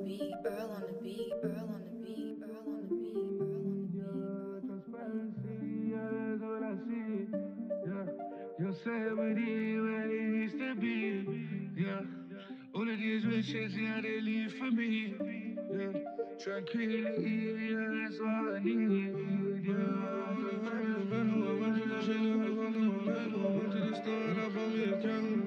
beat, Earl on the beat, Earl on the beat, Earl on the beat, Earl on the beat. Transparency, yeah, that's all I see. Yeah, your celebrity where it needs to be. Yeah, all of these riches, yeah, they leave for me. Yeah, tranquility, yeah, that's all I need. Yeah, I went to the shit, I found my medal. I went to the store and I bought me a candle.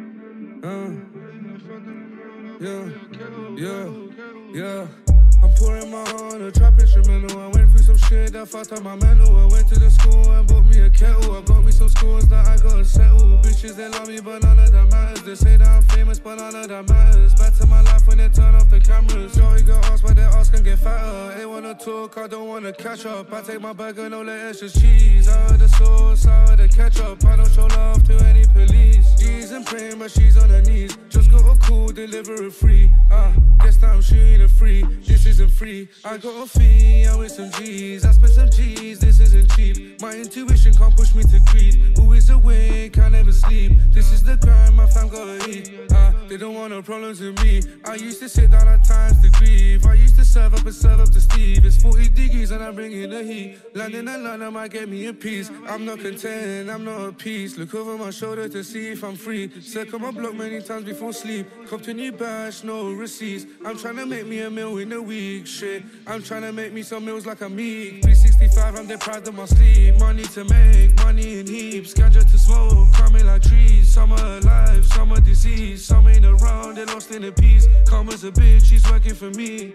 Yeah. I'm pouring my heart on a trap instrumental. I went through some shit that fucked up my mental. I went to the school and bought me a kettle. I got me some scores that I gotta settle. Bitches, they love me, but none of that matters. They say that I'm famous, but none of that matters. Back to my life when they turn off the cameras. Yo, you got asked, but they ask and get fatter. They wanna talk, I don't wanna catch up. I take my burger, no lettuce, just cheese. I heard the sauce, I heard the ketchup. I don't show love to any police. G's in pain, but she's on her knees. Just got a call, deliver it free. Guess that I'm shooting it free. This isn't free. I got a fee, I'm with some G's. I spent some G's, this isn't cheap. My intuition can't push me to greed. Always awake, I never sleep. This is the grind, my fam gotta eat. They don't want no problems with me. I used to sit down at times to grieve. I used to serve up to Steve. It's 40 degrees and I'm bringing the heat. Landing in London might get me a piece. I'm not content, I'm not at peace. Look over my shoulder to see if I'm free. Circle my block many times before sleep. Copped a new badge, no receipts. I'm trying to make me a meal in a week, shit. I'm trying to make me some meals like a meat. 365, I'm deprived of my sleep. Money to make, money in heaps. Ganja to smoke, coming like trees. Some are alive, some are diseased. Some ain't around, they're lost in the peace. Karma's a bitch, she's working for me.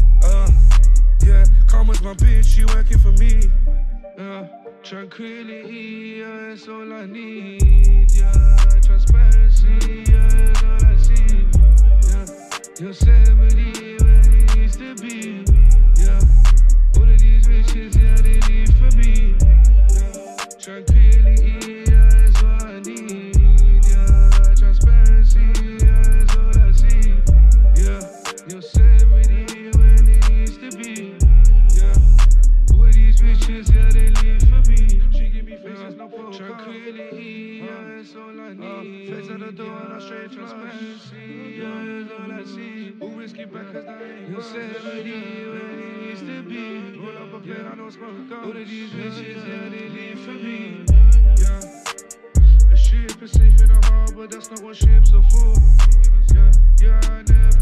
Yeah, Karma's my bitch, she working for me. Tranquility, yeah, that's all I need. Yeah, transparency, yeah, that's all I see. Yeah, your celebrity where it needs to be. Yeah, all of these riches, yeah, they leave for me. Yeah, tranquility, yeah, that's all I need. Yeah, transparency, yeah, that's all I see. Yeah, your celebrity where it needs to be. Yeah, all of these riches, yeah, they leave for me. She give me faces, no poker. Tranquility, yeah, that's all I need. Face at the door and I straight transparency, yeah, that's all I see. Who whiskey back cause that ain't your celebrity where it needs to be. Roll up a plate, I don't smoke down. All of these riches, yeah, they leave for me. Yeah, a ship is safe in a harbor, that's not what ships are for. Yeah, I never